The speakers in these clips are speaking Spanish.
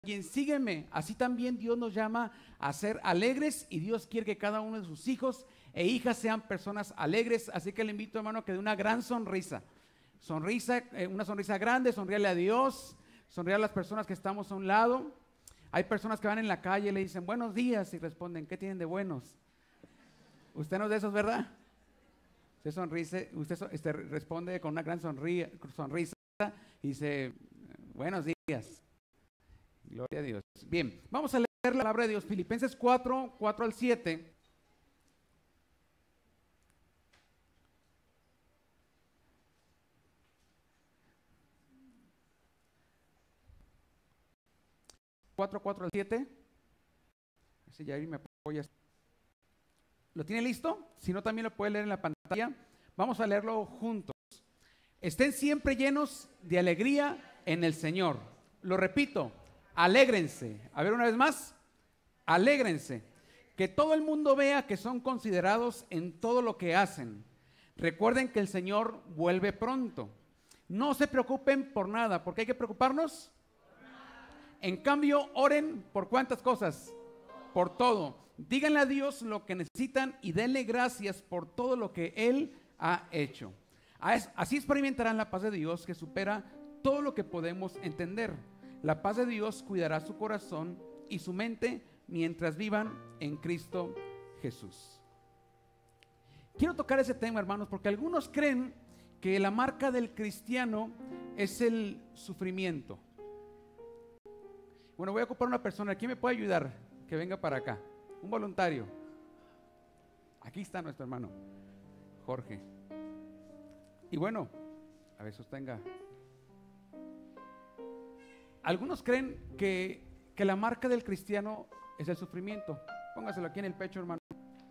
alguien, sígueme. Así también Dios nos llama a ser alegres y Dios quiere que cada uno de sus hijos e hijas sean personas alegres. Así que le invito, hermano, que dé una gran sonrisa. Una sonrisa grande, sonríale a Dios, sonríe a las personas que estamos a un lado. Hay personas que van en la calle y le dicen buenos días y responden, ¿qué tienen de buenos? Usted no es de esos, ¿verdad? Usted responde con una gran sonrisa y dice, buenos días. Gloria a Dios. Bien, vamos a leer la palabra de Dios, Filipenses 4, 4 al 7. Cuatro al 7. Así ya ahí me apoyas. ¿Lo tiene listo? Si no, también lo puede leer en la pantalla. Vamos a leerlo juntos. Estén siempre llenos de alegría en el Señor. Lo repito, alégrense. A ver una vez más. Alégrense. Que todo el mundo vea que son considerados en todo lo que hacen. Recuerden que el Señor vuelve pronto. No se preocupen por nada. ¿Por qué hay que preocuparnos? En cambio, oren por ¿cuántas cosas? Por todo. Díganle a Dios lo que necesitan y denle gracias por todo lo que Él ha hecho. Así experimentarán la paz de Dios que supera todo lo que podemos entender. La paz de Dios cuidará su corazón y su mente mientras vivan en Cristo Jesús. Quiero tocar ese tema, hermanos, porque algunos creen que la marca del cristiano es el sufrimiento. Bueno, voy a ocupar una persona. ¿Quién me puede ayudar? Que venga para acá. Un voluntario. Aquí está nuestro hermano Jorge. Y bueno, a ver, sostenga. Algunos creen que la marca del cristiano es el sufrimiento. Póngaselo aquí en el pecho, hermano.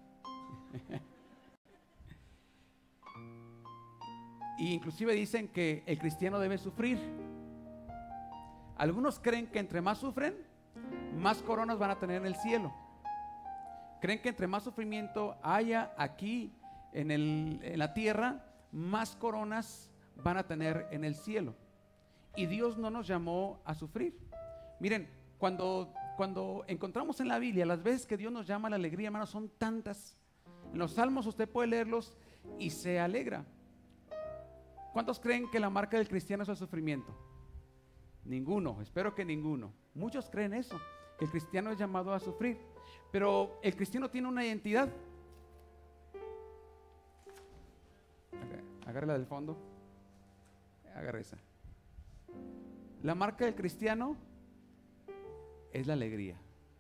Y inclusive dicen que el cristiano debe sufrir. Algunos creen que entre más sufren, más coronas van a tener en el cielo. Creen que entre más sufrimiento haya aquí en la tierra, más coronas van a tener en el cielo. Y Dios no nos llamó a sufrir. Miren, cuando encontramos en la Biblia las veces que Dios nos llama a la alegría, hermanos, son tantas. En los Salmos usted puede leerlos y se alegra. ¿Cuántos creen que la marca del cristiano es el sufrimiento? Ninguno, espero que ninguno. Muchos creen eso, que el cristiano es llamado a sufrir. Pero el cristiano tiene una identidad. Agarre la del fondo. Agarre esa. La marca del cristiano es la alegría.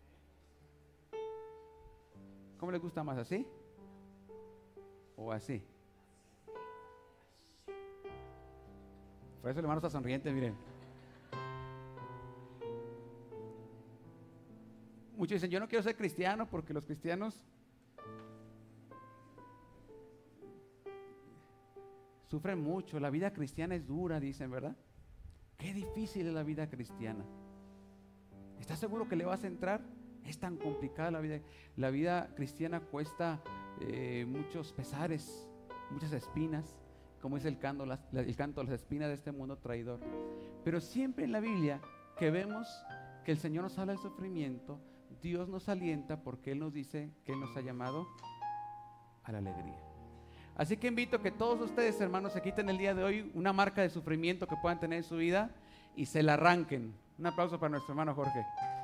¿Cómo le gusta más, así? ¿O así? Por eso el hermano está sonriente, miren. Muchos dicen, yo no quiero ser cristiano porque los cristianos sufren mucho. La vida cristiana es dura, dicen, ¿verdad? Qué difícil es la vida cristiana. ¿Estás seguro que le vas a entrar? Es tan complicada la vida. La vida cristiana cuesta muchos pesares, muchas espinas, como dice el canto, las espinas de este mundo traidor. Pero siempre en la Biblia que vemos que el Señor nos habla del sufrimiento, Dios nos alienta porque Él nos dice que Él nos ha llamado a la alegría. Así que invito a que todos ustedes, hermanos, se quiten el día de hoy una marca de sufrimiento que puedan tener en su vida y se la arranquen. Un aplauso para nuestro hermano Jorge.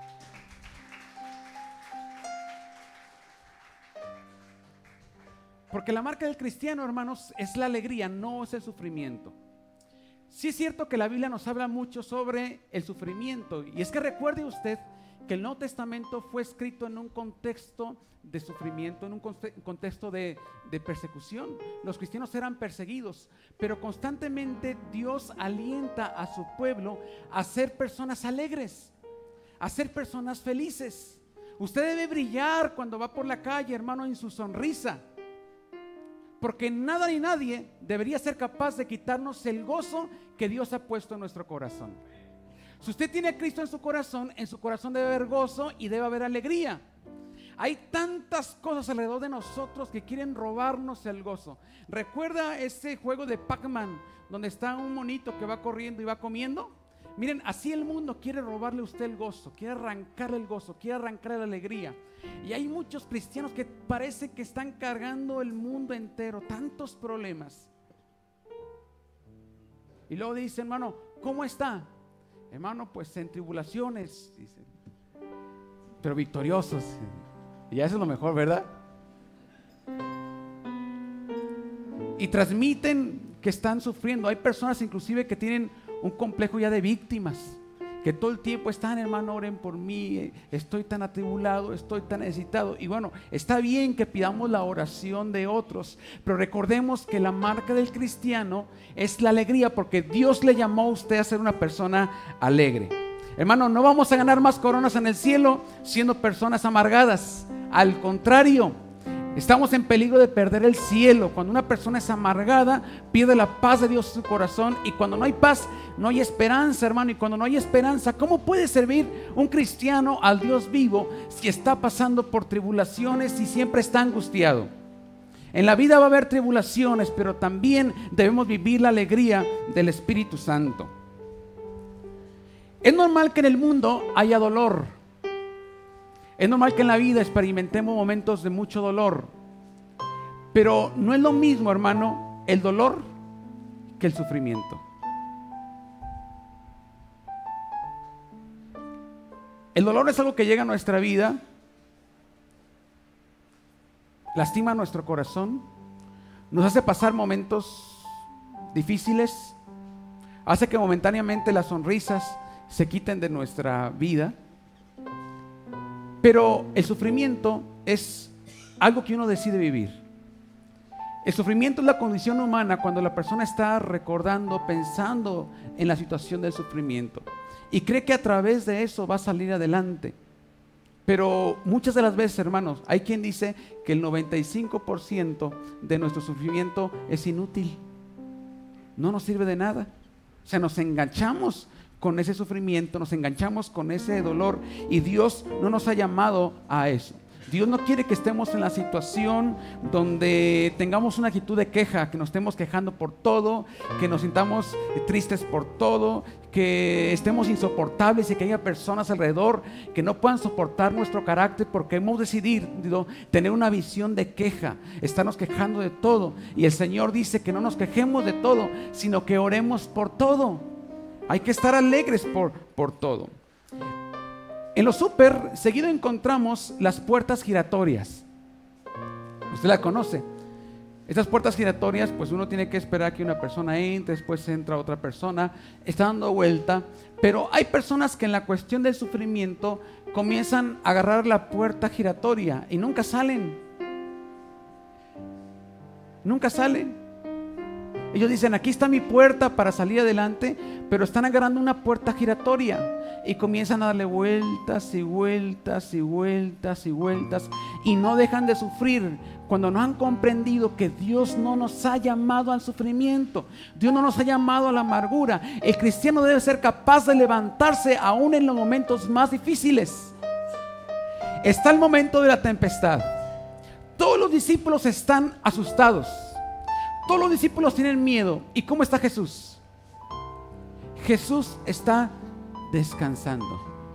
Porque la marca del cristiano, hermanos, es la alegría, no es el sufrimiento. Sí es cierto que la Biblia nos habla mucho sobre el sufrimiento, y es que recuerde usted que el Nuevo Testamento fue escrito en un contexto de sufrimiento, en un contexto de persecución. Los cristianos eran perseguidos, pero constantemente Dios alienta a su pueblo a ser personas alegres, a ser personas felices. Usted debe brillar cuando va por la calle, hermano, en su sonrisa, porque nada ni nadie debería ser capaz de quitarnos el gozo que Dios ha puesto en nuestro corazón. Si usted tiene a Cristo en su corazón debe haber gozo y debe haber alegría. Hay tantas cosas alrededor de nosotros que quieren robarnos el gozo. ¿Recuerda ese juego de Pac-Man donde está un monito que va corriendo y va comiendo? Miren, así el mundo quiere robarle a usted el gozo, quiere arrancarle el gozo, quiere arrancarle la alegría. Y hay muchos cristianos que parece que están cargando el mundo entero, tantos problemas. Y luego dice, hermano, ¿cómo está? Hermano, pues en tribulaciones, dice, pero victoriosos. Y eso es lo mejor, ¿verdad? Y transmiten que están sufriendo. Hay personas inclusive que tienen un complejo ya de víctimas, que todo el tiempo están, hermano, oren por mí, estoy tan atribulado, estoy tan necesitado. Y bueno, está bien que pidamos la oración de otros, pero recordemos que la marca del cristiano es la alegría, porque Dios le llamó a usted a ser una persona alegre. Hermano, no vamos a ganar más coronas en el cielo siendo personas amargadas. Al contrario, estamos en peligro de perder el cielo. Cuando una persona es amargada, pierde la paz de Dios en su corazón. Y cuando no hay paz, no hay esperanza, hermano. Y cuando no hay esperanza, ¿cómo puede servir un cristiano al Dios vivo si está pasando por tribulaciones y siempre está angustiado? En la vida va a haber tribulaciones, pero también debemos vivir la alegría del Espíritu Santo. Es normal que en el mundo haya dolor. Es normal que en la vida experimentemos momentos de mucho dolor, pero no es lo mismo, hermano, el dolor que el sufrimiento. El dolor es algo que llega a nuestra vida, lastima nuestro corazón, nos hace pasar momentos difíciles, hace que momentáneamente las sonrisas se quiten de nuestra vida. Pero el sufrimiento es algo que uno decide vivir. El sufrimiento es la condición humana cuando la persona está recordando, pensando en la situación del sufrimiento y cree que a través de eso va a salir adelante. Pero muchas de las veces, hermanos, hay quien dice que el 95% de nuestro sufrimiento es inútil. No nos sirve de nada. O sea, nos enganchamos con ese sufrimiento, nos enganchamos con ese dolor, y Dios no nos ha llamado a eso. Dios no quiere que estemos en la situación donde tengamos una actitud de queja, que nos estemos quejando por todo, que nos sintamos tristes por todo, que estemos insoportables y que haya personas alrededor que no puedan soportar nuestro carácter, porque hemos decidido tener una visión de queja, estarnos quejando de todo. Y el Señor dice que no nos quejemos de todo, sino que oremos por todo. Hay que estar alegres por todo. En los súper seguido encontramos las puertas giratorias. Usted la conoce. Estas puertas giratorias, pues uno tiene que esperar que una persona entre, después entra otra persona, está dando vuelta. Pero hay personas que en la cuestión del sufrimiento comienzan a agarrar la puerta giratoria y nunca salen. Nunca salen. Ellos dicen, aquí está mi puerta para salir adelante, pero están agarrando una puerta giratoria y comienzan a darle vueltas y vueltas y vueltas y vueltas, y no dejan de sufrir cuando no han comprendido que Dios no nos ha llamado al sufrimiento. Dios no nos ha llamado a la amargura. El cristiano debe ser capaz de levantarse aún en los momentos más difíciles. Está el momento de la tempestad. Todos los discípulos están asustados. Todos los discípulos tienen miedo. ¿Y cómo está Jesús? Jesús está descansando.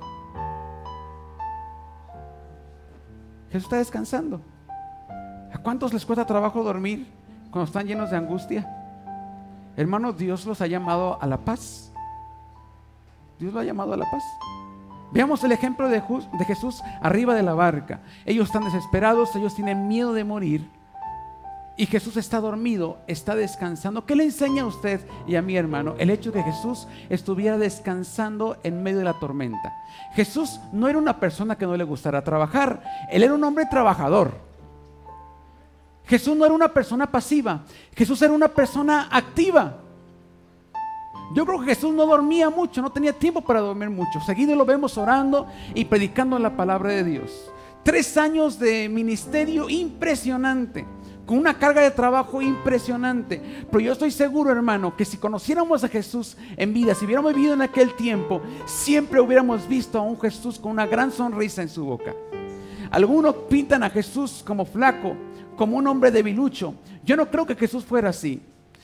Jesús está descansando. ¿A cuántos les cuesta trabajo dormir cuando están llenos de angustia? Hermano, Dios los ha llamado a la paz. Dios lo ha llamado a la paz. Veamos el ejemplo de Jesús arriba de la barca. Ellos están desesperados, ellos tienen miedo de morir. Y Jesús está dormido, está descansando. ¿Qué le enseña a usted y a mi hermano? El hecho de que Jesús estuviera descansando en medio de la tormenta. Jesús no era una persona que no le gustara trabajar. Él era un hombre trabajador. Jesús no era una persona pasiva. Jesús era una persona activa. Yo creo que Jesús no dormía mucho, no tenía tiempo para dormir mucho. Seguido lo vemos orando y predicando la palabra de Dios. 3 años de ministerio impresionante, con una carga de trabajo impresionante. Pero yo estoy seguro, hermano, que si conociéramos a Jesús en vida, si hubiéramos vivido en aquel tiempo, siempre hubiéramos visto a un Jesús con una gran sonrisa en su boca. Algunos pintan a Jesús como flaco, como un hombre debilucho. Yo no creo que Jesús fuera así.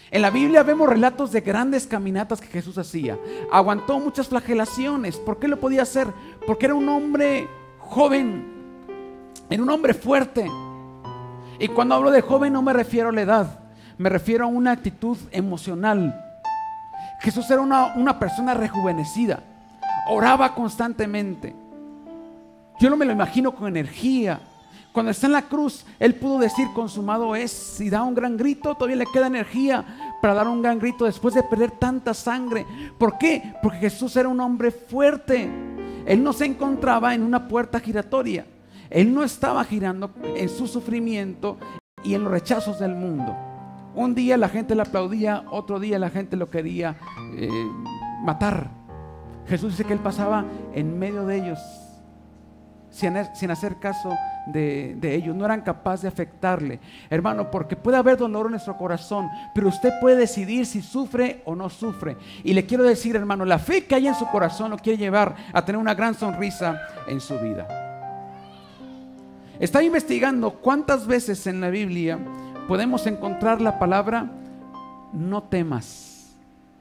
En la Biblia vemos relatos de grandes caminatas que Jesús hacía. Aguantó muchas flagelaciones. ¿Por qué lo podía hacer? Porque era un hombre joven, era un hombre fuerte. Y cuando hablo de joven no me refiero a la edad, me refiero a una actitud emocional. Jesús era una persona rejuvenecida, oraba constantemente. Yo no me lo imagino con energía. Cuando está en la cruz, Él pudo decir consumado es. Si da un gran grito, todavía le queda energía para dar un gran grito después de perder tanta sangre. ¿Por qué? Porque Jesús era un hombre fuerte. Él no se encontraba en una puerta giratoria. Él no estaba girando en su sufrimiento y en los rechazos del mundo. Un día la gente le aplaudía, otro día la gente lo quería matar. Jesús dice que Él pasaba en medio de ellos sin hacer caso de ellos. No eran capaces de afectarle, hermano, porque puede haber dolor en nuestro corazón, pero usted puede decidir si sufre o no sufre. Y le quiero decir, hermano, la fe que hay en su corazón lo quiere llevar a tener una gran sonrisa en su vida. Estaba investigando cuántas veces en la Biblia podemos encontrar la palabra no temas.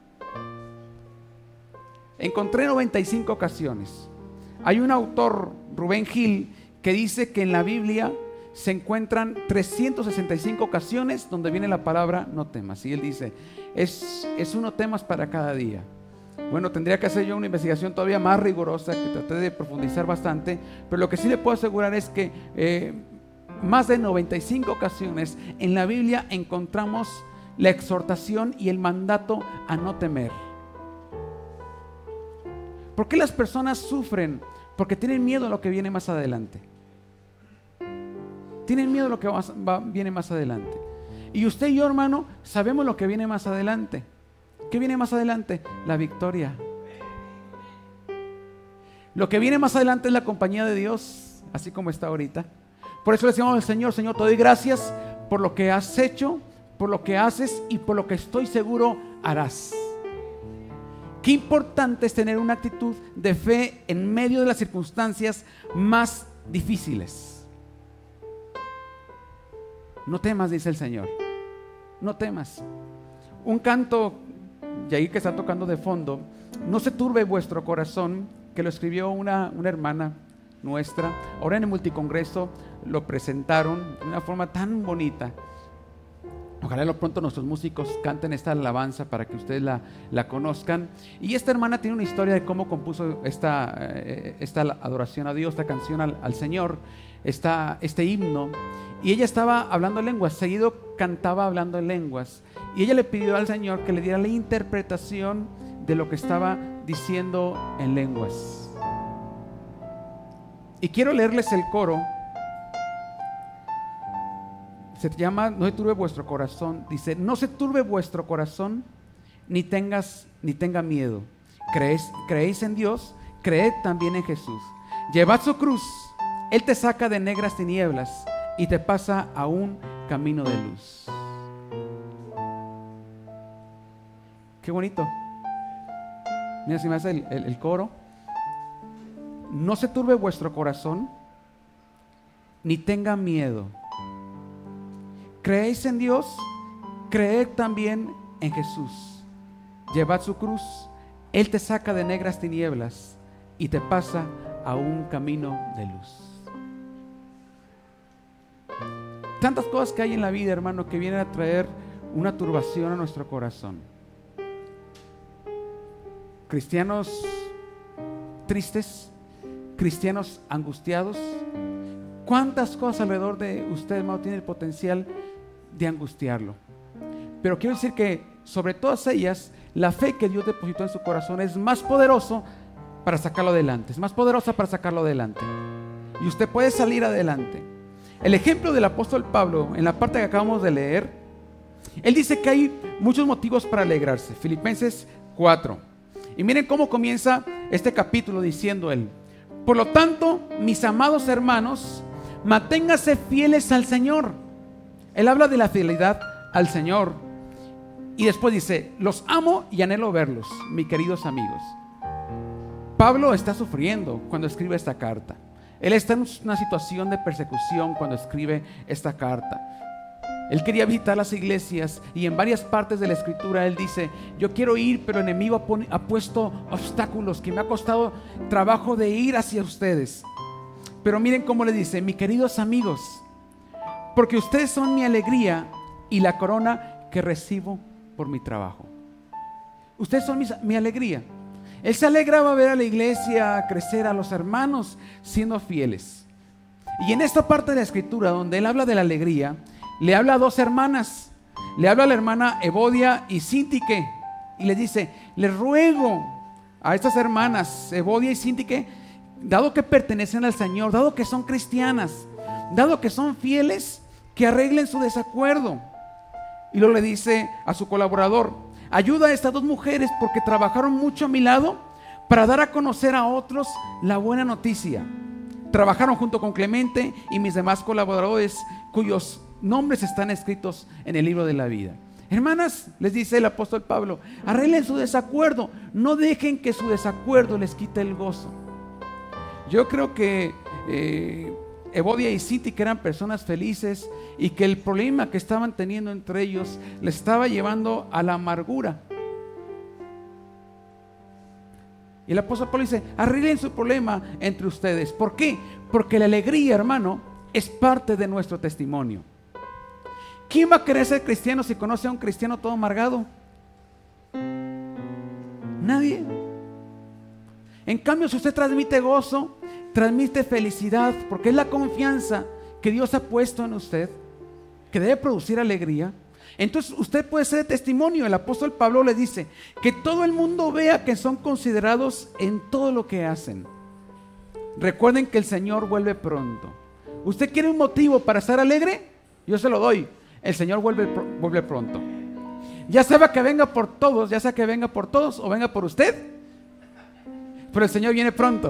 Encontré 95 ocasiones. Hay un autor, Rubén Gil, que dice que en la Biblia se encuentran 365 ocasiones donde viene la palabra no temas. Y él dice, es uno temas para cada día. Bueno, tendría que hacer yo una investigación todavía más rigurosa, que traté de profundizar bastante, pero lo que sí le puedo asegurar es que más de 95 ocasiones en la Biblia encontramos la exhortación y el mandato a no temer. ¿Por qué las personas sufren? Porque tienen miedo a lo que viene más adelante. Tienen miedo a lo que viene más adelante. Y usted y yo, hermano, sabemos lo que viene más adelante. ¿Qué viene más adelante? La victoria. Lo que viene más adelante es la compañía de Dios, así como está ahorita. Por eso le decimos al Señor, Señor, te doy gracias por lo que has hecho, por lo que haces y por lo que estoy seguro harás. Qué importante es tener una actitud de fe en medio de las circunstancias más difíciles. No temas, dice el Señor. No temas. Un canto, y ahí que está tocando de fondo, no se turbe vuestro corazón, que lo escribió una hermana nuestra. Ahora en el multicongreso lo presentaron de una forma tan bonita. Ojalá lo pronto nuestros músicos canten esta alabanza para que ustedes la conozcan. Y esta hermana tiene una historia de cómo compuso esta adoración a Dios, esta canción al Señor, este himno. Y ella estaba hablando en lenguas, seguido cantaba hablando en lenguas. Y ella le pidió al Señor que le diera la interpretación de lo que estaba diciendo en lenguas. Y quiero leerles el coro. Se llama No se turbe vuestro corazón. Dice, no se turbe vuestro corazón, ni tenga miedo. Creéis en Dios, creed también en Jesús. Llevad su cruz, Él te saca de negras tinieblas y te pasa a un camino de luz. Qué bonito. Mira si me hace el coro. No se turbe vuestro corazón, ni tenga miedo. Creéis en Dios, creed también en Jesús. Llevad su cruz, Él te saca de negras tinieblas y te pasa a un camino de luz. Tantas cosas que hay en la vida, hermano, que vienen a traer una turbación a nuestro corazón. Cristianos tristes, cristianos angustiados. ¿Cuántas cosas alrededor de usted, hermano, tiene el potencial de angustiarlo? Pero quiero decir que sobre todas ellas, la fe que Dios depositó en su corazón es más poderoso para sacarlo adelante. Es más poderosa para sacarlo adelante. Y usted puede salir adelante. El ejemplo del apóstol Pablo, en la parte que acabamos de leer, él dice que hay muchos motivos para alegrarse. Filipenses 4. Y miren cómo comienza este capítulo diciendo él: por lo tanto, mis amados hermanos, manténganse fieles al Señor. Él habla de la fidelidad al Señor. Y después dice, los amo y anhelo verlos, mis queridos amigos. Pablo está sufriendo cuando escribe esta carta. Él está en una situación de persecución cuando escribe esta carta. Él quería visitar las iglesias y en varias partes de la escritura él dice: yo quiero ir, pero el enemigo ha puesto obstáculos que me ha costado trabajo de ir hacia ustedes. Pero miren cómo le dice: mis queridos amigos, porque ustedes son mi alegría y la corona que recibo por mi trabajo. Ustedes son mi alegría. Él se alegraba ver a la iglesia crecer, a los hermanos siendo fieles. Y en esta parte de la escritura donde él habla de la alegría, le habla a dos hermanas. Le habla a la hermana Evodia y Síntique y le dice: les ruego a estas hermanas Evodia y Síntique, dado que pertenecen al Señor, dado que son cristianas, dado que son fieles, que arreglen su desacuerdo. Y luego le dice a su colaborador: ayuda a estas dos mujeres porque trabajaron mucho a mi lado para dar a conocer a otros la buena noticia. Trabajaron junto con Clemente y mis demás colaboradores, cuyos nombres están escritos en el libro de la vida. Hermanas, les dice el apóstol Pablo, arreglen su desacuerdo, no dejen que su desacuerdo les quite el gozo. Yo creo que Evodia y Síntique eran personas felices y que el problema que estaban teniendo entre ellos les estaba llevando a la amargura. Y el apóstol Pablo dice: arreglen su problema entre ustedes. ¿Por qué? Porque la alegría, hermano, es parte de nuestro testimonio. ¿Quién va a querer ser cristiano si conoce a un cristiano todo amargado? Nadie. En cambio, si usted transmite gozo, transmite felicidad, porque es la confianza que Dios ha puesto en usted, que debe producir alegría, entonces usted puede ser testimonio. El apóstol Pablo le dice que todo el mundo vea que son considerados en todo lo que hacen. Recuerden que el Señor vuelve pronto. ¿Usted quiere un motivo para estar alegre? Yo se lo doy. El Señor vuelve pronto. Ya sea que venga por todos, ya sea que venga por todos o venga por usted, pero el Señor viene pronto.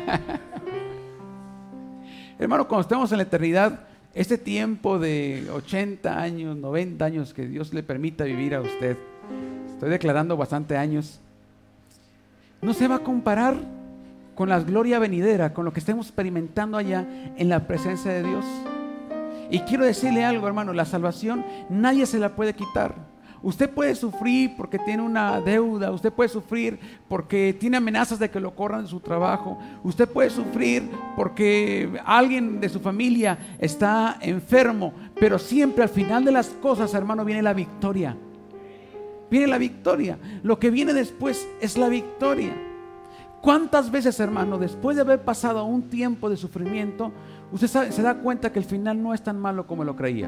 Hermano, cuando estemos en la eternidad, este tiempo de 80 años, 90 años que Dios le permita vivir a usted, estoy declarando bastante años, no se va a comparar con la gloria venidera, con lo que estemos experimentando allá en la presencia de Dios. Y quiero decirle algo, hermano: la salvación nadie se la puede quitar. Usted puede sufrir porque tiene una deuda, usted puede sufrir porque tiene amenazas de que lo corran de su trabajo, usted puede sufrir porque alguien de su familia está enfermo, pero siempre al final de las cosas, hermano, viene la victoria. Viene la victoria. Lo que viene después es la victoria. ¿Cuántas veces, hermano, después de haber pasado un tiempo de sufrimiento, usted se da cuenta que el final no es tan malo como lo creía?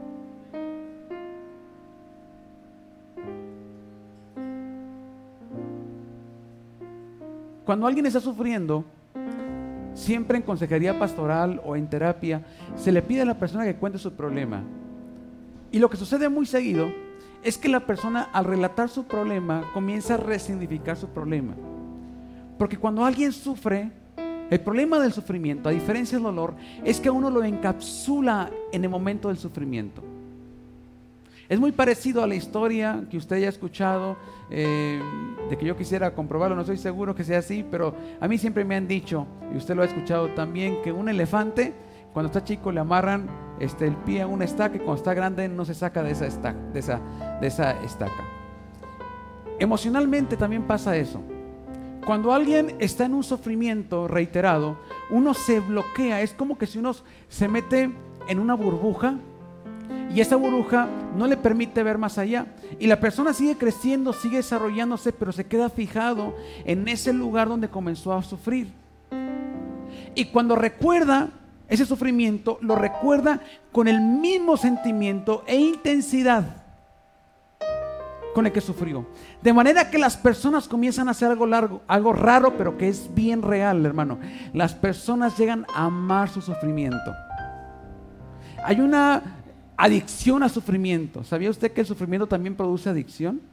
Cuando alguien está sufriendo, siempre en consejería pastoral o en terapia, se le pide a la persona que cuente su problema. Y lo que sucede muy seguido es que la persona, al relatar su problema, comienza a resignificar su problema. Porque cuando alguien sufre, el problema del sufrimiento, a diferencia del dolor, es que uno lo encapsula en el momento del sufrimiento. Es muy parecido a la historia que usted ya ha escuchado, de que yo quisiera comprobarlo, no estoy seguro que sea así, pero a mí siempre me han dicho, y usted lo ha escuchado también, que un elefante, cuando está chico le amarran el pie a una estaca, y cuando está grande no se saca de esa estaca. Emocionalmente también pasa eso. Cuando alguien está en un sufrimiento reiterado, uno se bloquea. Es como que si uno se mete en una burbuja y esa burbuja no le permite ver más allá, y la persona sigue creciendo, sigue desarrollándose, pero se queda fijado en ese lugar donde comenzó a sufrir. Y cuando recuerda ese sufrimiento, lo recuerda con el mismo sentimiento e intensidad con el que sufrió. De manera que las personas comienzan a hacer algo raro, pero que es bien real, hermano. Las personas llegan a amar su sufrimiento. Hay una adicción al sufrimiento. ¿Sabía usted que el sufrimiento también produce adicción?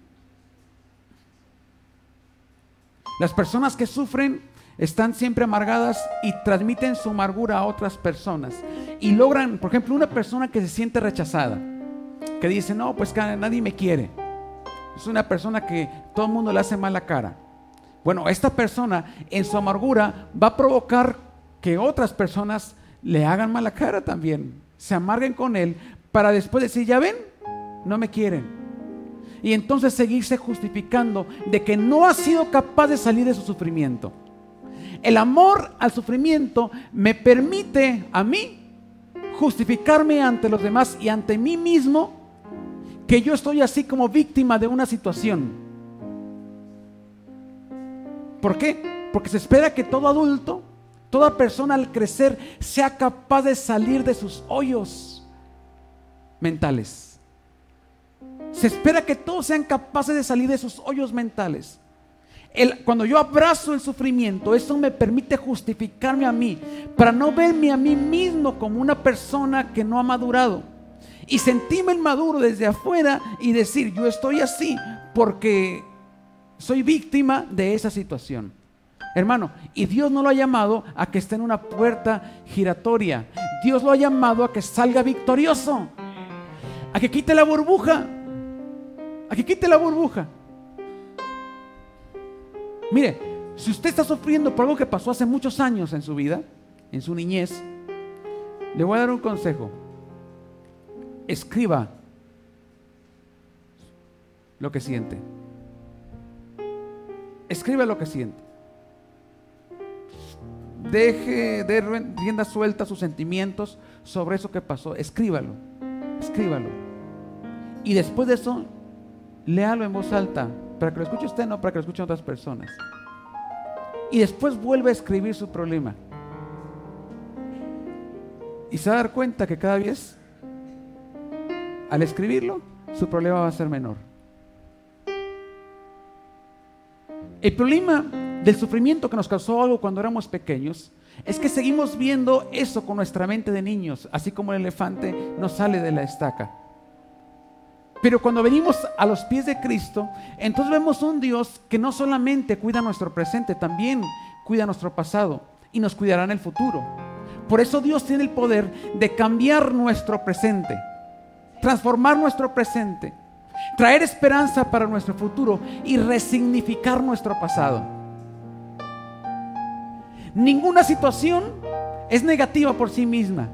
Las personas que sufren están siempre amargadas y transmiten su amargura a otras personas. Y logran, por ejemplo, una persona que se siente rechazada, que dice, no, pues que nadie me quiere. Es una persona que todo el mundo le hace mala cara. Bueno, esta persona en su amargura va a provocar que otras personas le hagan mala cara también, se amarguen con él, para después decir, ya ven, no me quieren. Y entonces seguirse justificando de que no ha sido capaz de salir de su sufrimiento. El amor al sufrimiento me permite a mí justificarme ante los demás y ante mí mismo que yo estoy así como víctima de una situación. ¿Por qué? Porque se espera que todo adulto, toda persona al crecer sea capaz de salir de sus hoyos mentales. Se espera que todos sean capaces de salir de sus hoyos mentales. Cuando yo abrazo el sufrimiento, eso me permite justificarme a mí, para no verme a mí mismo como una persona que no ha madurado y sentirme inmaduro desde afuera y decir, yo estoy así porque soy víctima de esa situación. Hermano, y Dios no lo ha llamado a que esté en una puerta giratoria. Dios lo ha llamado a que salga victorioso, a que quite la burbuja, a que quite la burbuja. Mire, si usted está sufriendo por algo que pasó hace muchos años en su vida, en su niñez, le voy a dar un consejo. Escriba lo que siente. Escriba lo que siente. Deje de rienda suelta sus sentimientos sobre eso que pasó. Escríbalo, escríbalo. Y después de eso, léalo en voz alta, para que lo escuche usted, no para que lo escuchen otras personas. Y después vuelve a escribir su problema. Y se va a dar cuenta que cada vez, al escribirlo, su problema va a ser menor. El problema del sufrimiento que nos causó algo cuando éramos pequeños es que seguimos viendo eso con nuestra mente de niños, así como el elefante no sale de la estaca. Pero cuando venimos a los pies de Cristo, entonces vemos un Dios que no solamente cuida nuestro presente, también cuida nuestro pasado y nos cuidará en el futuro. Por eso Dios tiene el poder de cambiar nuestro presente, transformar nuestro presente, traer esperanza para nuestro futuro y resignificar nuestro pasado. Ninguna situación es negativa por sí misma.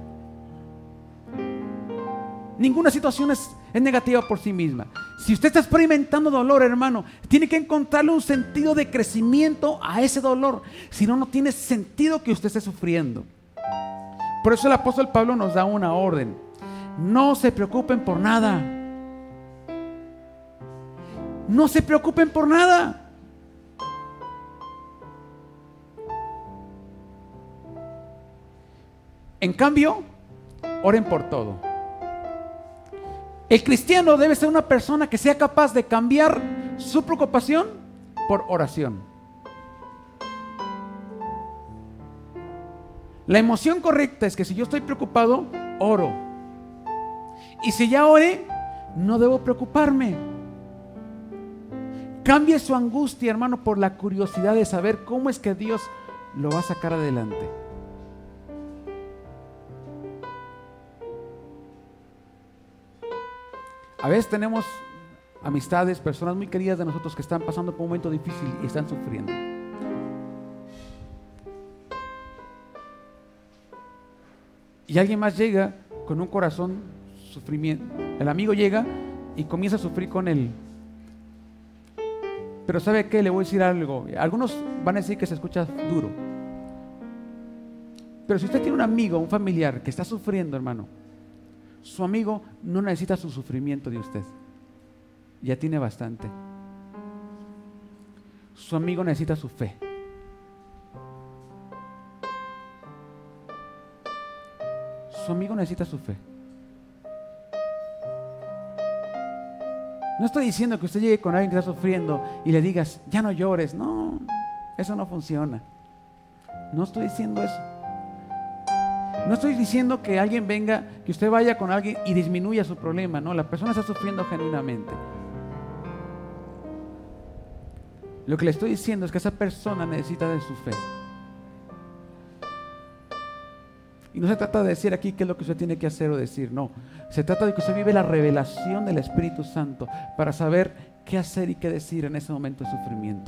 Ninguna situación es negativa por sí misma. Si usted está experimentando dolor, hermano, tiene que encontrarle un sentido de crecimiento a ese dolor. Si no, no tiene sentido que usted esté sufriendo. Por eso el apóstol Pablo nos da una orden. No se preocupen por nada. No se preocupen por nada. En cambio, oren por todo. El cristiano debe ser una persona que sea capaz de cambiar su preocupación por oración. La emoción correcta es que si yo estoy preocupado, oro. Y si ya oré, no debo preocuparme. Cambie su angustia, hermano, por la curiosidad de saber cómo es que Dios lo va a sacar adelante. A veces tenemos amistades, personas muy queridas de nosotros que están pasando por un momento difícil y están sufriendo. Y alguien más llega con un corazón sufrimiento. El amigo llega y comienza a sufrir con él. Pero ¿sabe qué? Le voy a decir algo. Algunos van a decir que se escucha duro. Pero si usted tiene un amigo, un familiar que está sufriendo, hermano, su amigo no necesita su sufrimiento de usted. Ya tiene bastante. Su amigo necesita su fe. Su amigo necesita su fe. No estoy diciendo que usted llegue con alguien que está sufriendo y le digas, ya no llores. No, eso no funciona. No estoy diciendo eso. No estoy diciendo que alguien venga, que usted vaya con alguien y disminuya su problema. No, la persona está sufriendo genuinamente. Lo que le estoy diciendo es que esa persona necesita de su fe. Y no se trata de decir aquí qué es lo que usted tiene que hacer o decir, no. Se trata de que usted vive la revelación del Espíritu Santo para saber qué hacer y qué decir en ese momento de sufrimiento.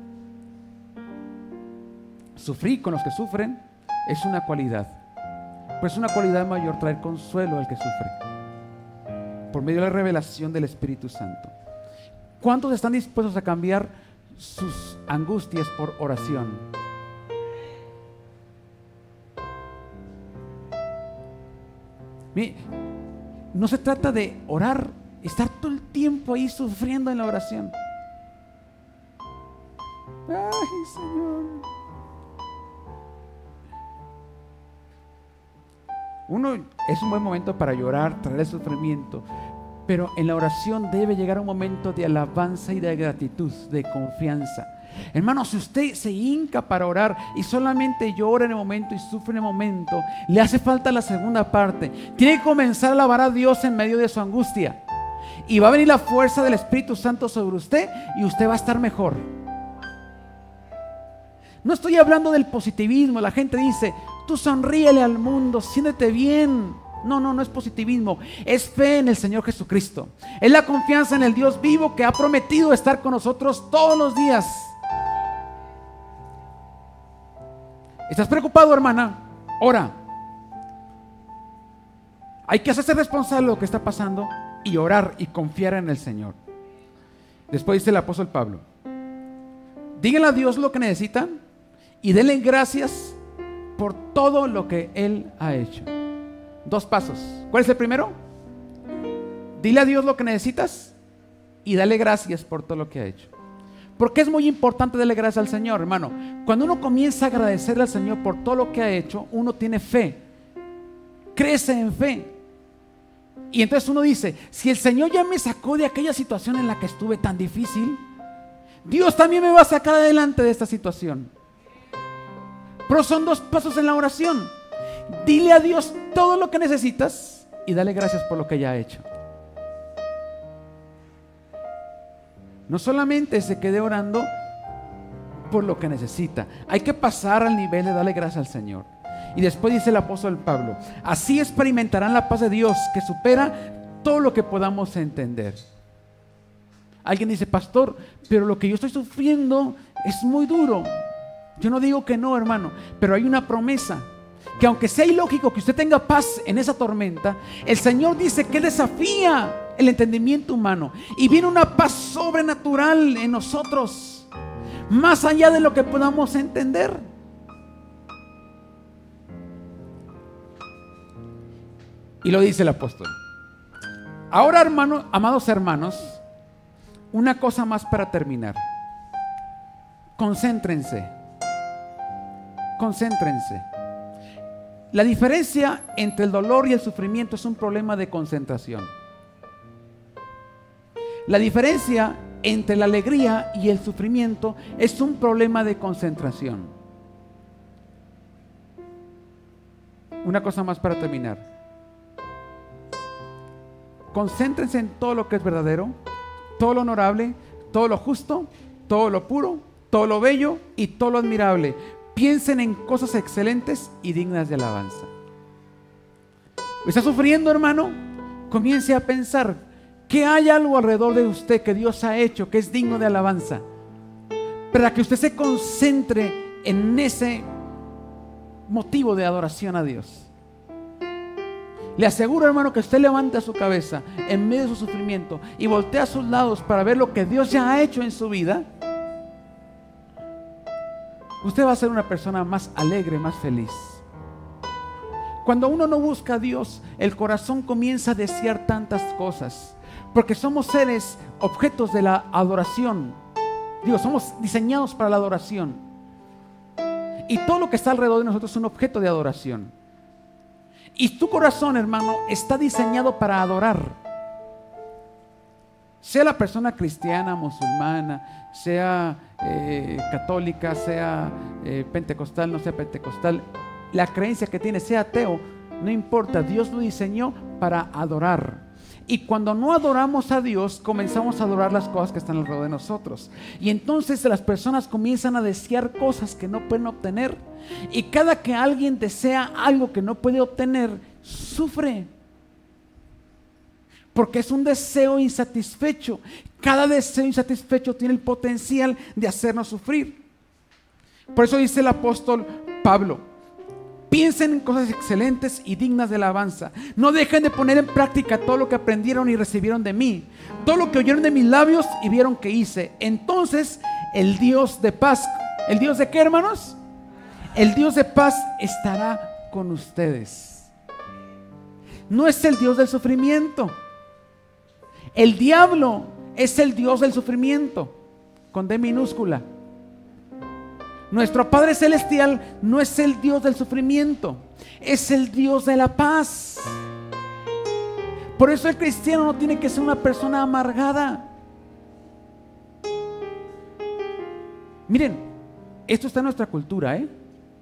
Sufrir con los que sufren es una cualidad, Pues es una cualidad mayor traer consuelo al que sufre, por medio de la revelación del Espíritu Santo. ¿Cuántos están dispuestos a cambiar sus angustias por oración? No se trata de orar, estar todo el tiempo ahí sufriendo en la oración. Ay, Señor. Es un buen momento para llorar, traer el sufrimiento, pero en la oración debe llegar un momento de alabanza y de gratitud, de confianza. Hermano, si usted se hinca para orar y solamente llora en el momento y sufre en el momento, le hace falta la segunda parte. Tiene que comenzar a alabar a Dios en medio de su angustia, y va a venir la fuerza del Espíritu Santo sobre usted y usted va a estar mejor. No estoy hablando del positivismo. La gente dice, tú sonríele al mundo, siéntete bien. No es positivismo, es fe en el Señor Jesucristo. Es la confianza en el Dios vivo que ha prometido estar con nosotros todos los días. ¿Estás preocupado, hermana? Ora. Hay que hacerse responsable de lo que está pasando y orar y confiar en el Señor. Después dice el apóstol Pablo, díganle a Dios lo que necesitan y denle gracias por todo lo que Él ha hecho. 2 pasos. ¿Cuál es el primero? Dile a Dios lo que necesitas y dale gracias por todo lo que ha hecho. Porque es muy importante darle gracias al Señor, hermano. Cuando uno comienza a agradecerle al Señor por todo lo que ha hecho, uno tiene fe, crece en fe. Y entonces uno dice, si el Señor ya me sacó de aquella situación en la que estuve tan difícil, Dios también me va a sacar adelante de esta situación. Pero son 2 pasos en la oración. Dile a Dios todo lo que necesitas y dale gracias por lo que ya ha hecho. No solamente se quede orando por lo que necesita, hay que pasar al nivel de darle gracias al Señor. Y después dice el apóstol Pablo, así experimentarán la paz de Dios que supera todo lo que podamos entender. Alguien dice, pastor, pero lo que yo estoy sufriendo es muy duro. Yo no digo que no, hermano, pero hay una promesa, que aunque sea ilógico que usted tenga paz en esa tormenta, el Señor dice que desafía el entendimiento humano y viene una paz sobrenatural en nosotros, más allá de lo que podamos entender. Y lo dice el apóstol. Ahora, hermano, amados hermanos, una cosa más para terminar. Concéntrense. La diferencia entre el dolor y el sufrimiento es un problema de concentración. La diferencia entre la alegría y el sufrimiento es un problema de concentración. Una cosa más para terminar. Concéntrense en todo lo que es verdadero, todo lo honorable, todo lo justo, todo lo puro, todo lo bello y todo lo admirable. Piensen en cosas excelentes y dignas de alabanza. ¿Está sufriendo, hermano? Comience a pensar que hay algo alrededor de usted que Dios ha hecho que es digno de alabanza, para que usted se concentre en ese motivo de adoración a Dios. Le aseguro, hermano, que usted levanta su cabeza en medio de su sufrimiento y voltea a sus lados para ver lo que Dios ya ha hecho en su vida. Usted va a ser una persona más alegre, más feliz. Cuando uno no busca a Dios, el corazón comienza a desear tantas cosas, porque somos seres, objetos de la adoración. Somos diseñados para la adoración. Y todo lo que está alrededor de nosotros es un objeto de adoración. Y tu corazón, hermano, está diseñado para adorar. Sea la persona cristiana, musulmana, sea católica, sea pentecostal, no sea pentecostal, la creencia que tiene, sea ateo, no importa, Dios lo diseñó para adorar. Y cuando no adoramos a Dios, comenzamos a adorar las cosas que están alrededor de nosotros. Y entonces las personas comienzan a desear cosas que no pueden obtener. Y cada que alguien desea algo que no puede obtener, sufre. Porque es un deseo insatisfecho. Cada deseo insatisfecho tiene el potencial de hacernos sufrir. Por eso dice el apóstol Pablo, Piensen en cosas excelentes y dignas de alabanza. No dejen de poner en práctica todo lo que aprendieron y recibieron de mí, todo lo que oyeron de mis labios y vieron que hice. Entonces el Dios de paz, ¿el Dios de qué, hermanos? El Dios de paz estará con ustedes. No es el Dios del sufrimiento. El diablo es el Dios del sufrimiento, con D minúscula. Nuestro Padre Celestial no es el Dios del sufrimiento, es el Dios de la paz. Por eso el cristiano no tiene que ser una persona amargada. Miren, esto está en nuestra cultura, ¿eh?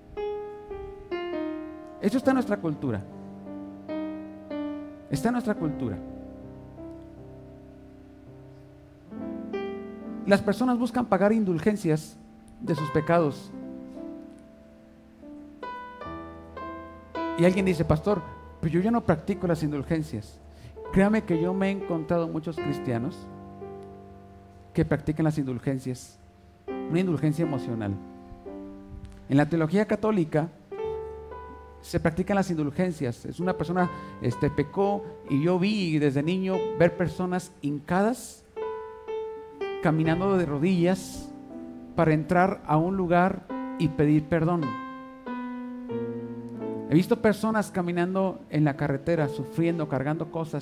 Esto está en nuestra cultura. Está en nuestra cultura. Las personas buscan pagar indulgencias de sus pecados. Y alguien dice, pastor, pero yo ya no practico las indulgencias. Créame que yo me he encontrado muchos cristianos que practican las indulgencias, una indulgencia emocional. En la teología católica se practican las indulgencias. Es una persona pecó y yo vi desde niño ver personas hincadas, caminando de rodillas para entrar a un lugar y pedir perdón. He visto personas caminando en la carretera, sufriendo, cargando cosas.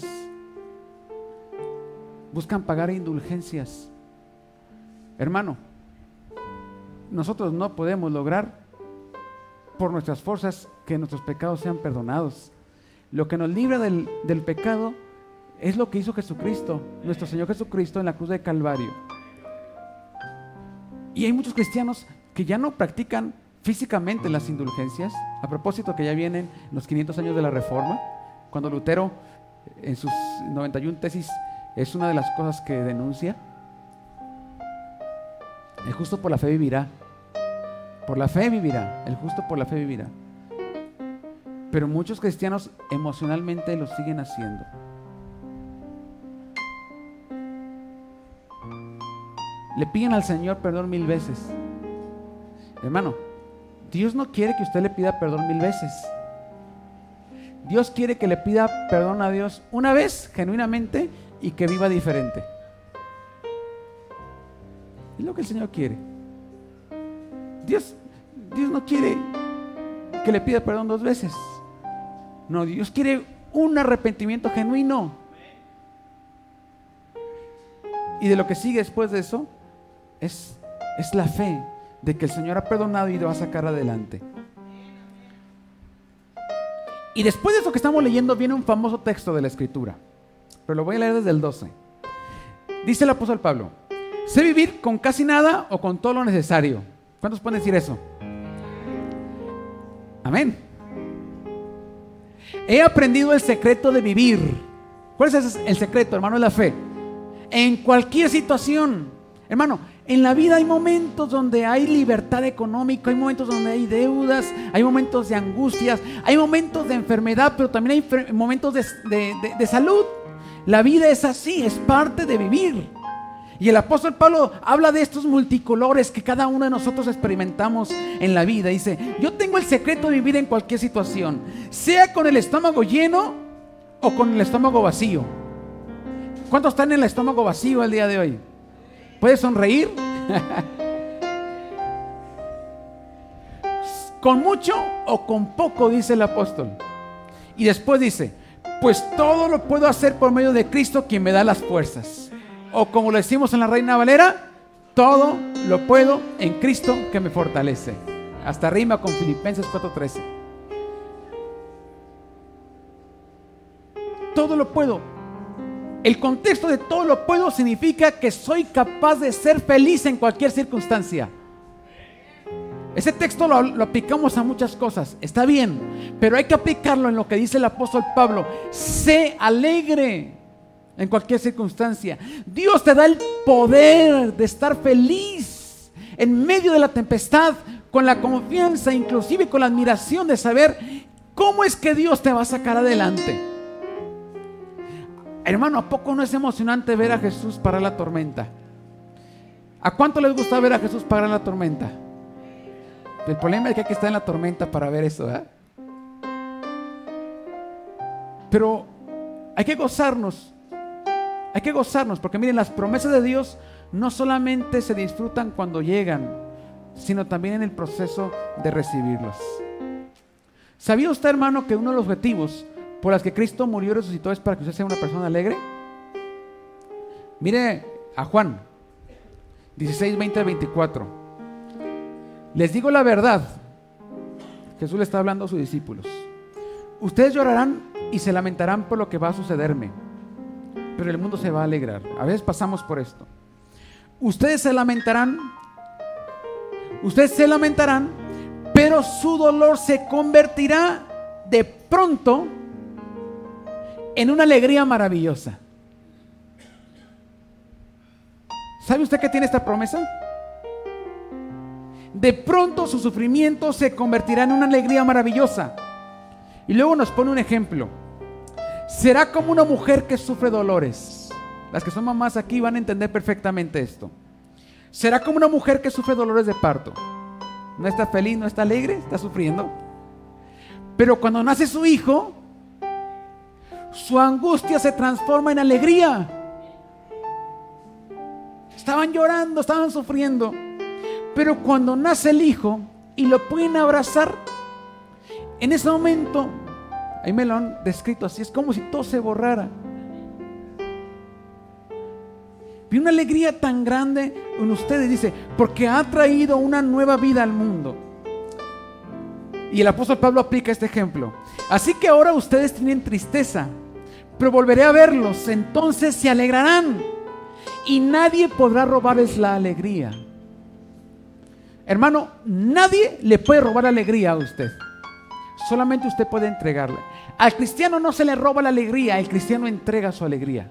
Buscan pagar indulgencias. Hermano, nosotros no podemos lograr por nuestras fuerzas que nuestros pecados sean perdonados. Lo que nos libra del pecado es lo que hizo Jesucristo, nuestro Señor Jesucristo, en la cruz de Calvario. Y hay muchos cristianos que ya no practican físicamente las indulgencias. A propósito que ya vienen los 500 años de la Reforma, cuando Lutero en sus 91 tesis es una de las cosas que denuncia. El justo por la fe vivirá. Por la fe vivirá. El justo por la fe vivirá. Pero muchos cristianos emocionalmente lo siguen haciendo. Le piden al Señor perdón 1000 veces. Hermano, Dios no quiere que usted le pida perdón 1000 veces. Dios quiere que le pida perdón a Dios una vez, genuinamente, y que viva diferente. Es lo que el Señor quiere. Dios no quiere que le pida perdón 2 veces. No, Dios quiere un arrepentimiento genuino. Y de lo que sigue después de eso es la fe de que el Señor ha perdonado y lo va a sacar adelante. Y después de eso que estamos leyendo viene un famoso texto de la Escritura, pero lo voy a leer desde el 12. Dice el apóstol Pablo: sé vivir con casi nada o con todo lo necesario. ¿Cuántos pueden decir eso? Amén. He aprendido el secreto de vivir. ¿Cuál es el secreto, hermano? Es la fe. En cualquier situación. Hermano, en la vida hay momentos donde hay libertad económica, hay momentos donde hay deudas, hay momentos de angustias, hay momentos de enfermedad, pero también hay momentos de salud. La vida es así, es parte de vivir. Y el apóstol Pablo habla de estos multicolores que cada uno de nosotros experimentamos en la vida. Dice: yo tengo el secreto de vivir en cualquier situación, sea con el estómago lleno o con el estómago vacío. ¿Cuántos están en el estómago vacío el día de hoy? ¿Puedes sonreír? ¿Con mucho o con poco?, dice el apóstol. Y después dice: pues todo lo puedo hacer por medio de Cristo, quien me da las fuerzas. O como lo decimos en la Reina Valera: todo lo puedo en Cristo que me fortalece. Hasta rima con Filipenses 4:13. Todo lo puedo. El contexto de todo lo puedo significa que soy capaz de ser feliz en cualquier circunstancia. Ese texto lo aplicamos a muchas cosas, está bien, pero hay que aplicarlo en lo que dice el apóstol Pablo: sé alegre en cualquier circunstancia. Dios te da el poder de estar feliz en medio de la tempestad, con la confianza, inclusive con la admiración de saber cómo es que Dios te va a sacar adelante. Hermano, ¿a poco no es emocionante ver a Jesús parar la tormenta? ¿A cuánto les gusta ver a Jesús parar la tormenta? El problema es que hay que estar en la tormenta para ver eso, ¿eh? Pero hay que gozarnos, porque miren, las promesas de Dios no solamente se disfrutan cuando llegan, sino también en el proceso de recibirlas. ¿Sabía usted, hermano, que uno de los objetivos por los que Cristo murió y resucitó es para que usted sea una persona alegre? Mire a Juan 16, 20 al 24. Les digo la verdad. Jesús le está hablando a sus discípulos. Ustedes llorarán y se lamentarán por lo que va a sucederme, pero el mundo se va a alegrar. A veces pasamos por esto. Ustedes se lamentarán, pero su dolor se convertirá de pronto en una alegría maravillosa. ¿Sabe usted qué tiene esta promesa? De pronto su sufrimiento se convertirá en una alegría maravillosa. Y luego nos pone un ejemplo. Será como una mujer que sufre dolores. Las que son mamás aquí van a entender perfectamente esto. Será como una mujer que sufre dolores de parto. No está feliz, no está alegre, está sufriendo. Pero cuando nace su hijo, su angustia se transforma en alegría. Estaban llorando, estaban sufriendo. Pero cuando nace el hijo y lo pueden abrazar, en ese momento, ahí me lo han descrito así, es como si todo se borrara. Vi una alegría tan grande en ustedes, dice, porque ha traído una nueva vida al mundo. Y el apóstol Pablo aplica este ejemplo. Así que ahora ustedes tienen tristeza, pero volveré a verlos, entonces se alegrarán y nadie podrá robarles la alegría. Hermano, nadie le puede robar la alegría a usted. Solamente usted puede entregarle. Al cristiano no se le roba la alegría, el cristiano entrega su alegría.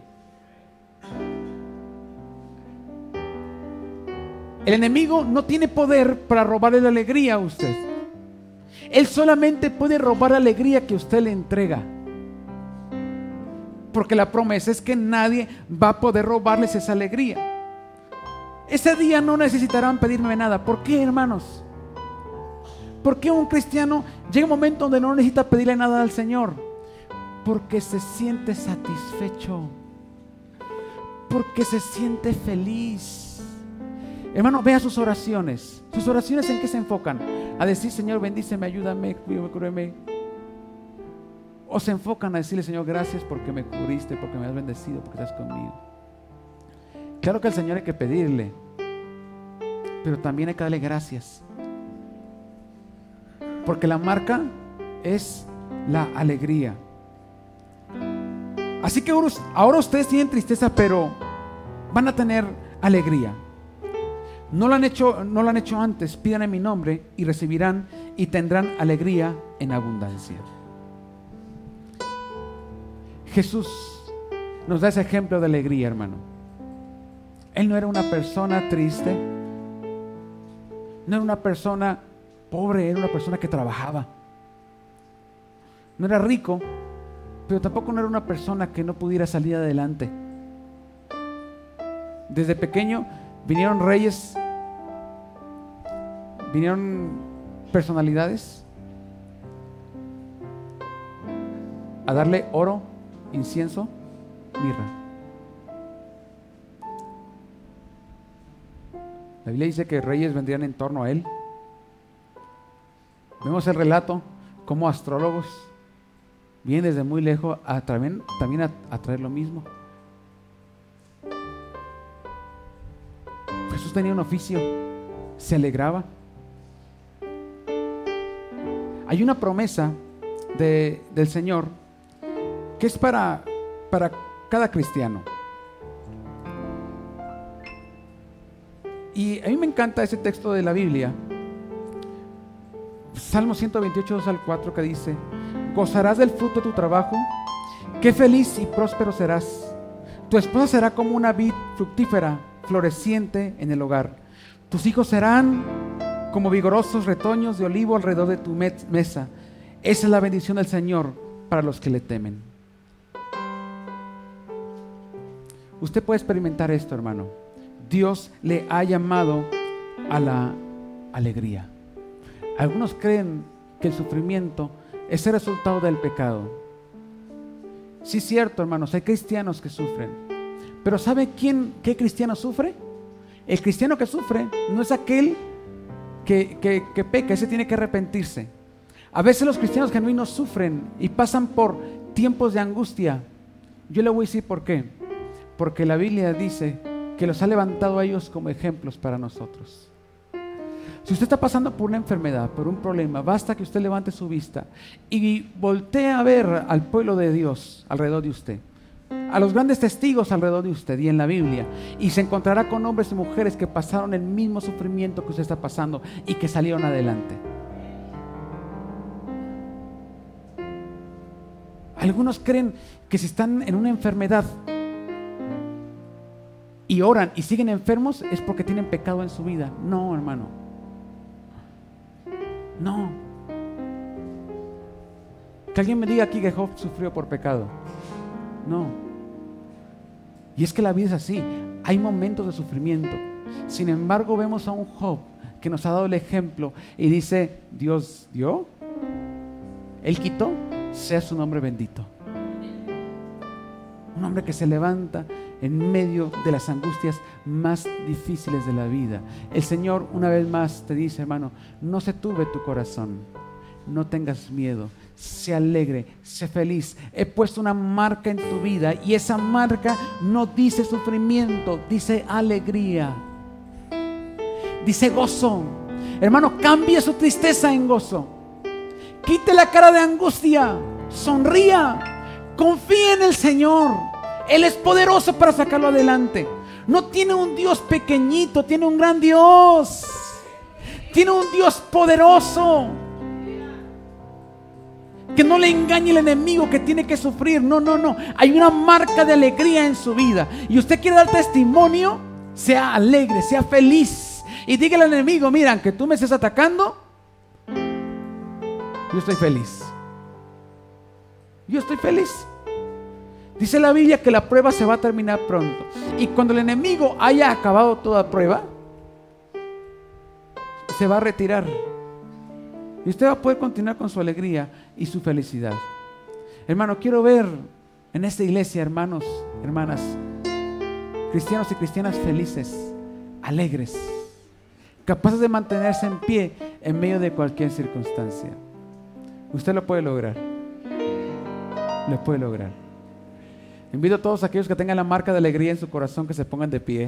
El enemigo no tiene poder para robarle la alegría a usted. Él solamente puede robar la alegría que usted le entrega. Porque la promesa es que nadie va a poder robarles esa alegría. Ese día no necesitarán pedirme nada. ¿Por qué, hermanos? ¿Por qué un cristiano llega un momento donde no necesita pedirle nada al Señor? Porque se siente satisfecho, porque se siente feliz. Hermano, vea sus oraciones. ¿Sus oraciones en qué se enfocan? A decir, Señor, bendíceme, ayúdame, cúreme. O se enfocan a decirle, Señor, gracias porque me cubriste, porque me has bendecido, porque estás conmigo. Claro que al Señor hay que pedirle, pero también hay que darle gracias. Porque la marca es la alegría. Así que ahora ustedes tienen tristeza, pero van a tener alegría. No lo han hecho antes. Pidan en mi nombre y recibirán y tendrán alegría en abundancia. Jesús nos da ese ejemplo de alegría, hermano. Él no era una persona triste, no era una persona pobre, era una persona que trabajaba. No era rico, pero tampoco no era una persona que no pudiera salir adelante. Desde pequeño vinieron reyes, vinieron personalidades a darle oro, incienso, mirra. La Biblia dice que reyes vendrían en torno a él. Vemos el relato como astrólogos vienen desde muy lejos también a traer lo mismo. Jesús tenía un oficio, se alegraba. Hay una promesa del Señor que es para cada cristiano. Y a mí me encanta ese texto de la Biblia, Salmo 128, 2 al 4, que dice: gozarás del fruto de tu trabajo, qué feliz y próspero serás. Tu esposa será como una vid fructífera, floreciente en el hogar. Tus hijos serán como vigorosos retoños de olivo alrededor de tu mesa. Esa es la bendición del Señor para los que le temen. Usted puede experimentar esto, hermano. Dios le ha llamado a la alegría. Algunos creen que el sufrimiento es el resultado del pecado. Sí, es cierto, hermanos, hay cristianos que sufren. Pero ¿sabe qué cristiano sufre? El cristiano que sufre no es aquel que peca, ese tiene que arrepentirse. A veces los cristianos genuinos sufren y pasan por tiempos de angustia. Yo le voy a decir por qué. Porque la Biblia dice que los ha levantado a ellos como ejemplos para nosotros. Si usted está pasando por una enfermedad, por un problema, basta que usted levante su vista y voltee a ver al pueblo de Dios alrededor de usted, a los grandes testigos alrededor de usted y en la Biblia, y se encontrará con hombres y mujeres que pasaron el mismo sufrimiento que usted está pasando y que salieron adelante. Algunos creen que si están en una enfermedad y oran y siguen enfermos es porque tienen pecado en su vida. No, hermano. No. Que alguien me diga aquí que Job sufrió por pecado. No. Y es que la vida es así. Hay momentos de sufrimiento. Sin embargo, vemos a un Job que nos ha dado el ejemplo y dice: Dios dio, Él quitó, sea su nombre bendito. Un hombre que se levanta en medio de las angustias más difíciles de la vida. El Señor una vez más te dice: hermano, no se turbe tu corazón, no tengas miedo, sé alegre, sé feliz. He puesto una marca en tu vida y esa marca no dice sufrimiento, dice alegría, dice gozo. Hermano, cambie su tristeza en gozo, quite la cara de angustia, sonría, confíe en el Señor. Él es poderoso para sacarlo adelante. No tiene un Dios pequeñito, tiene un gran Dios. Tiene un Dios poderoso. Que no le engañe el enemigo que tiene que sufrir. No, no, no. Hay una marca de alegría en su vida. Y usted quiere dar testimonio, sea alegre, sea feliz. Y dígale al enemigo: mira, aunque tú me estés atacando, yo estoy feliz. Yo estoy feliz. Dice la Biblia que la prueba se va a terminar pronto. Y cuando el enemigo haya acabado toda prueba, se va a retirar. Y usted va a poder continuar con su alegría y su felicidad. Hermano, quiero ver en esta iglesia, hermanos, hermanas, cristianos y cristianas felices, alegres, capaces de mantenerse en pie en medio de cualquier circunstancia. Usted lo puede lograr. Lo puede lograr. Invito a todos aquellos que tengan la marca de alegría en su corazón que se pongan de pie.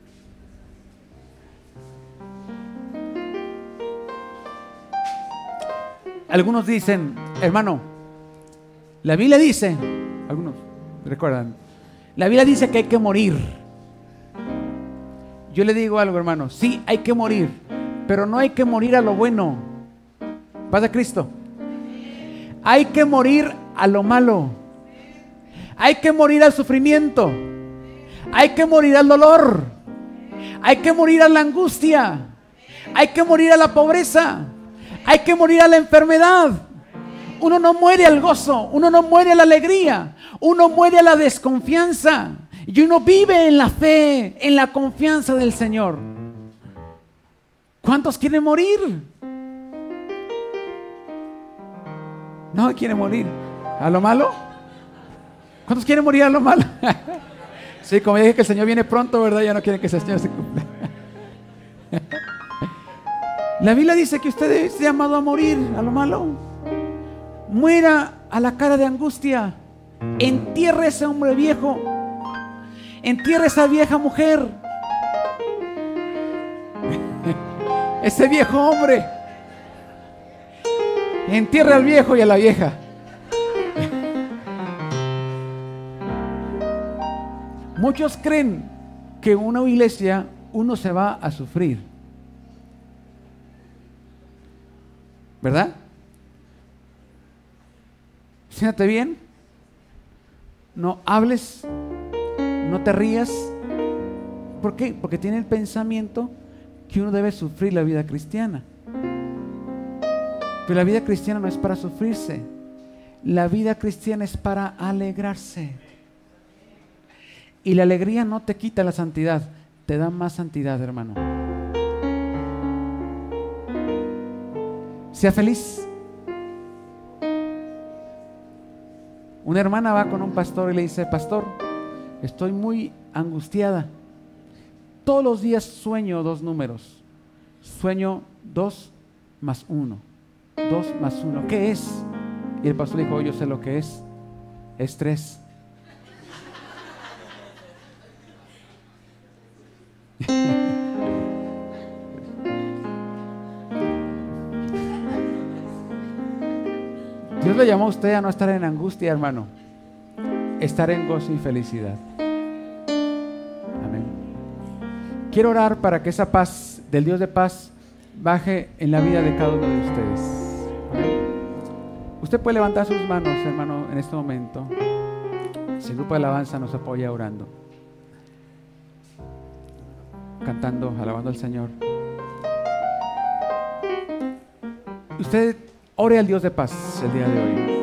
Algunos dicen: hermano, la Biblia dice, algunos recuerdan, la Biblia dice que hay que morir. Yo le digo algo, hermano: sí, hay que morir, pero no hay que morir a lo bueno. Paz de Cristo. Hay que morir a lo malo. Hay que morir al sufrimiento. Hay que morir al dolor. Hay que morir a la angustia. Hay que morir a la pobreza. Hay que morir a la enfermedad. Uno no muere al gozo. Uno no muere a la alegría. Uno muere a la desconfianza. Y uno vive en la fe, en la confianza del Señor. ¿Cuántos quieren morir? No quieren morir a lo malo. ¿Cuántos quieren morir a lo malo? Sí, como dije que el Señor viene pronto, ¿verdad? Ya no quieren que ese Señor se cumpla. La Biblia dice que usted es llamado a morir a lo malo. Muera a la cara de angustia. Entierre ese hombre viejo. Entierre esa vieja mujer. Ese viejo hombre. Entierre al viejo y a la vieja. Muchos creen que en una iglesia uno se va a sufrir, ¿verdad? Siéntate bien, no hables, no te rías. ¿Por qué? Porque tiene el pensamiento que uno debe sufrir la vida cristiana. Pero la vida cristiana no es para sufrirse. La vida cristiana es para alegrarse. Y la alegría no te quita la santidad, te da más santidad, hermano. Sea feliz. Una hermana va con un pastor y le dice: pastor, estoy muy angustiada. Todos los días sueño 2 números. Sueño 2 más 1. 2 más 1. ¿Qué es? Y el pastor dijo: yo sé lo que es. Es 3. Dios le llamó a usted a no estar en angustia, hermano. Estar en gozo y felicidad. Amén. Quiero orar para que esa paz del Dios de paz baje en la vida de cada uno de ustedes. Amén. Usted puede levantar sus manos, hermano, en este momento. Si el grupo de alabanza nos apoya orando, cantando, alabando al Señor. Usted ore al Dios de paz el día de hoy.